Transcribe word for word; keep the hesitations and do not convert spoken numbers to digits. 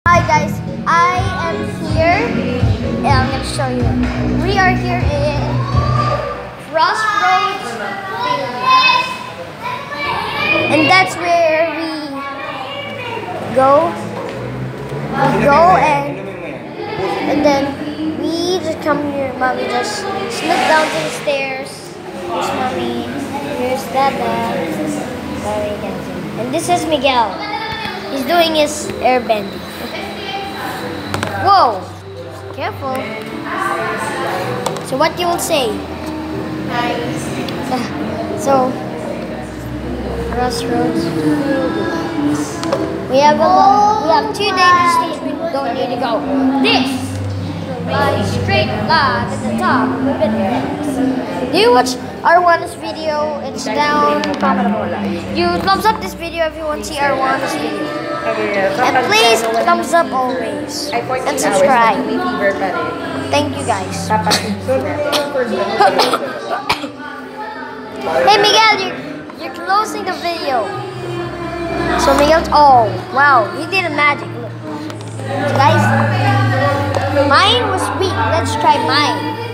Hi guys, I am here and I'm going to show you. We are here in Crossroads, and that's where we go. We go and and then we just come here. Mommy just slip down to the stairs. Here's Mommy. Here's Dada. Sorry, guys. And this is Miguel. He's doing his airbending. Whoa! Careful. So what you will say? So Crossroads. We have a, we have two dangerous things we don't need to go. This by straight line at the top. Do you watch R one's video? It's down. You thumbs up this video if you want to see R one's video. And please thumbs up always. And subscribe. Thank you guys. Hey Miguel, you're, you're closing the video. So Miguel's, oh wow, he did a magic. Look. So guys, mine was weak. Let's try mine.